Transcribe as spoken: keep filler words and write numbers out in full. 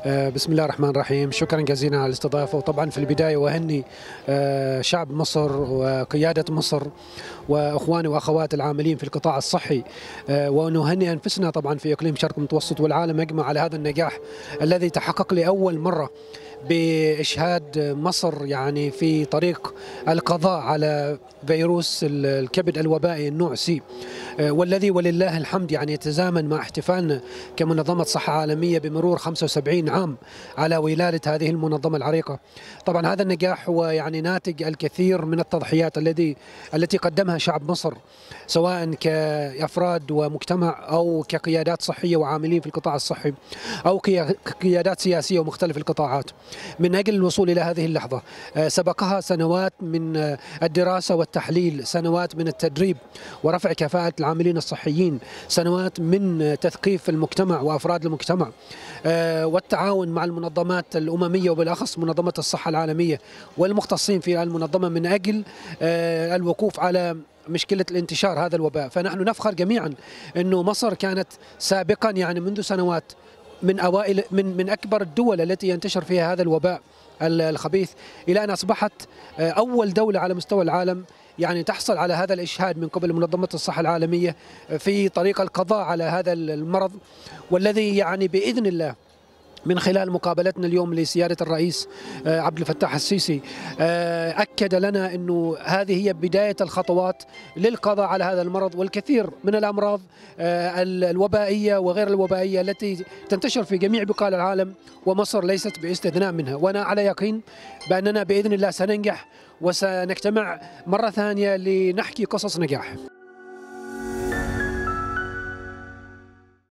بسم الله الرحمن الرحيم. شكرا جزيلا على الاستضافة. وطبعا في البداية وهني شعب مصر وقيادة مصر وأخواني وأخوات العاملين في القطاع الصحي، ونهنئ أنفسنا طبعا في إقليم شرق المتوسط والعالم أجمع على هذا النجاح الذي تحقق لأول مرة بإشهاد مصر يعني في طريق القضاء على فيروس الكبد الوبائي النوع سي، والذي ولله الحمد يعني يتزامن مع احتفالنا كمنظمة صحة عالمية بمرور خمسة وسبعين عام على ولادة هذه المنظمة العريقة. طبعا هذا النجاح هو يعني ناتج الكثير من التضحيات التي التي قدمها شعب مصر، سواء كأفراد ومجتمع أو كقيادات صحية وعاملين في القطاع الصحي أو كقيادات سياسية ومختلف القطاعات، من أجل الوصول إلى هذه اللحظة. سبقها سنوات من الدراسة والتحليل، سنوات من التدريب ورفع كفاءة العاملين الصحيين، سنوات من تثقيف المجتمع وأفراد المجتمع والتعاون مع المنظمات الأممية وبالأخص منظمة الصحة العالمية والمختصين في المنظمة من أجل الوقوف على مشكلة الانتشار هذا الوباء. فنحن نفخر جميعا أنه مصر كانت سابقا يعني منذ سنوات من أوائل من من أكبر الدول التي ينتشر فيها هذا الوباء الخبيث، إلى أن أصبحت أول دولة على مستوى العالم يعني تحصل على هذا الإشهاد من قبل منظمة الصحة العالمية في طريق القضاء على هذا المرض، والذي يعني بإذن الله من خلال مقابلتنا اليوم لسيادة الرئيس عبد الفتاح السيسي أكد لنا أنه هذه هي بداية الخطوات للقضاء على هذا المرض والكثير من الأمراض الوبائية وغير الوبائية التي تنتشر في جميع بقاع العالم، ومصر ليست باستثناء منها. وأنا على يقين بأننا بإذن الله سننجح وسنجتمع مرة ثانية لنحكي قصص نجاح.